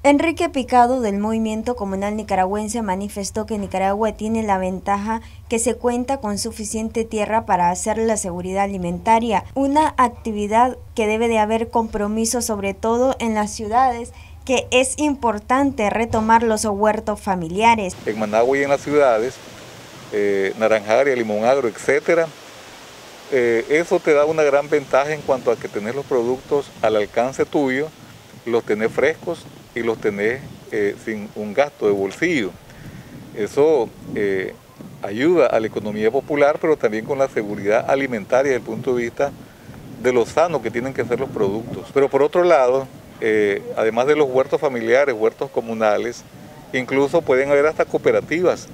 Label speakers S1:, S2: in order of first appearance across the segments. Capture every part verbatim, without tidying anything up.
S1: Enrique Picado, del Movimiento Comunal Nicaragüense, manifestó que Nicaragua tiene la ventaja que se cuenta con suficiente tierra para hacer la seguridad alimentaria, una actividad que debe de haber compromiso, sobre todo en las ciudades, que es importante retomar los huertos familiares.
S2: En Managua y en las ciudades, eh, Naranjal, Limón Agro, etcétera, eh, eso te da una gran ventaja en cuanto a que tenés los productos al alcance tuyo, los tenés frescos y los tenés eh, sin un gasto de bolsillo. Eso eh, ayuda a la economía popular, pero también con la seguridad alimentaria desde el punto de vista de lo sano que tienen que ser los productos. Pero por otro lado, eh, además de los huertos familiares, huertos comunales, incluso pueden haber hasta cooperativas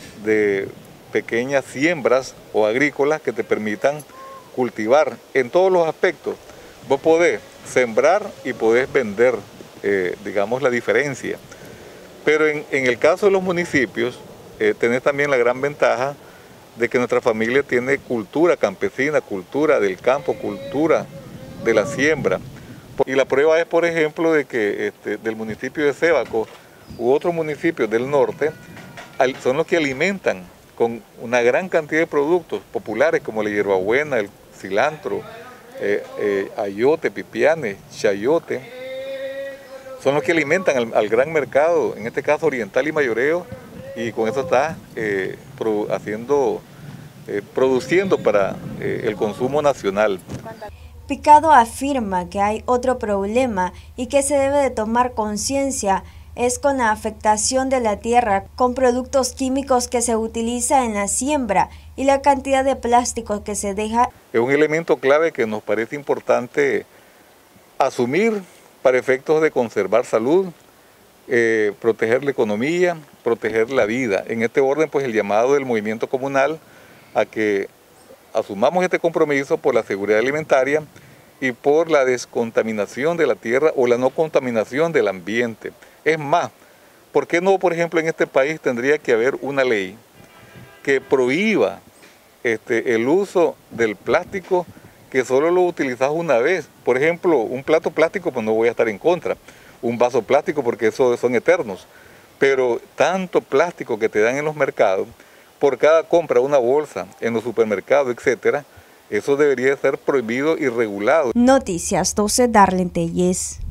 S2: de pequeñas siembras o agrícolas que te permitan cultivar en todos los aspectos. Vos podés sembrar y podés vender, eh, digamos, la diferencia. Pero en, en el caso de los municipios, eh, tenés también la gran ventaja de que nuestra familia tiene cultura campesina, cultura del campo, cultura de la siembra. Y la prueba es, por ejemplo, de que este, del municipio de Sébaco u otros municipios del norte son los que alimentan con una gran cantidad de productos populares como la hierbabuena, el cilantro, eh, eh, ayote, pipiane, chayote. Son los que alimentan al, al gran mercado, en este caso oriental y mayoreo, y con eso está eh, pro, haciendo, eh, produciendo para eh, el consumo nacional.
S1: Picado afirma que hay otro problema y que se debe de tomar conciencia, es con la afectación de la tierra con productos químicos que se utiliza en la siembra y la cantidad de plástico que se deja.
S2: Es un elemento clave que nos parece importante asumir para efectos de conservar salud, eh, proteger la economía, proteger la vida. En este orden, pues el llamado del movimiento comunal a que asumamos este compromiso por la seguridad alimentaria y por la descontaminación de la tierra o la no contaminación del ambiente. Es más, ¿por qué no, por ejemplo, en este país tendría que haber una ley que prohíba este, el uso del plástico que solo lo utilizas una vez? Por ejemplo, un plato plástico, pues no voy a estar en contra. Un vaso plástico, porque esos son eternos. Pero tanto plástico que te dan en los mercados, por cada compra una bolsa en los supermercados, etcétera, eso debería ser prohibido y regulado.
S1: Noticias doce, Darlene Telles.